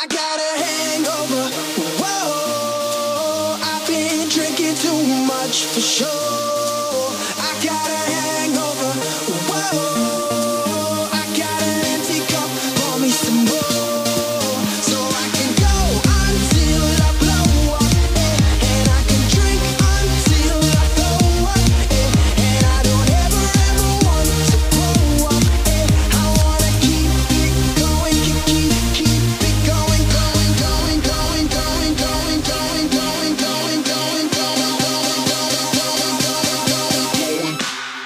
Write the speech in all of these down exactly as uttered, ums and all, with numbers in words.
I got a hangover. Whoa, I've been drinking too much for sure. I got a hangover. Whoa, I got an empty cup. Pour me some more, so I can go until I blow up, eh, and I can drink until I throw up, eh, and I don't ever ever want to grow up, eh. I wanna keep it going, keep keep keep it going, going, going, going, going, going, going, going, going, going, going, going, going.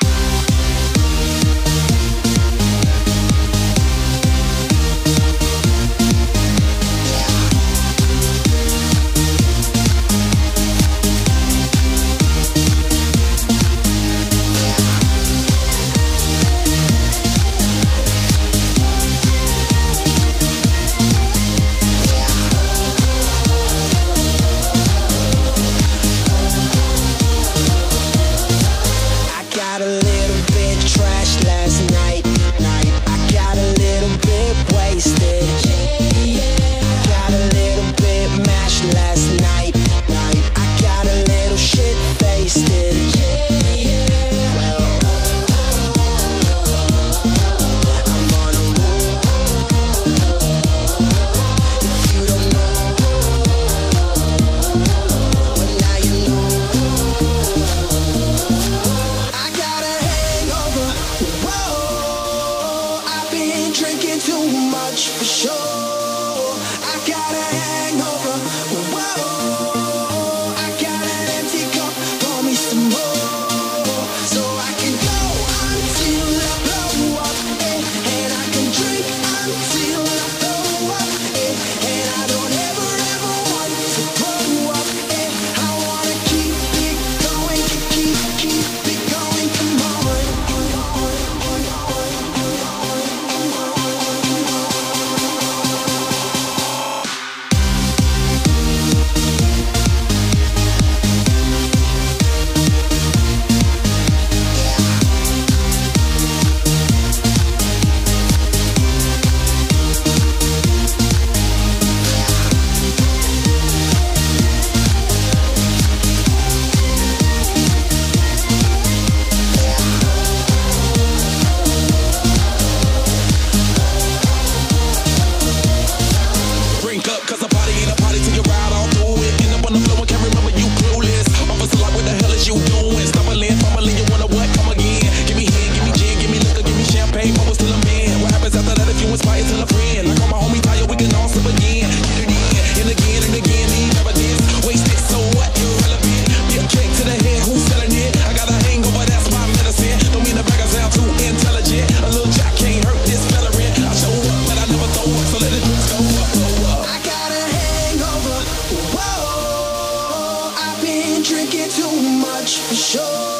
I got a little bit trashed last night. I got a little bit wasted. I got a little bit mashed last night. I got a little shit faced. Well, I'm on a roll. If you don't know, well now you know. I got a hangover. Whoa, I've been drinking too much for sure. I got a hangover. Whoa, I got an empty cup. Pour me some more, so I can go until I blow up, eh, and I can drink until I throw up, eh, and I don't ever ever want to grow up, eh. I wanna keep it going, keep keep keep it going. Come on. Drink up, cause a party ain't a party till you ride all through it. End up on the floor and can't remember you clueless. Officer like, what the hell is you doing? Stumbling, fumbling, you wanna what? Come again. Give me hand, give me gin, give me liquor, give me champagne, but still a man. What happens after that if you inspire till a friend? Like on my homie Taio, we can all sip again. Get it in, and again, and again, leave evidence. Wasted, so what? Irrelevant. Be a cake to the head, who's selling it? I got a hangover, that's my medicine. Don't mean the bag I sound too intelligent. A little jack can't hurt this veteran. I show up, but I never throw up, so let the drinks go up, go up. I got a hangover. Whoa, I've been drinking too much for sure.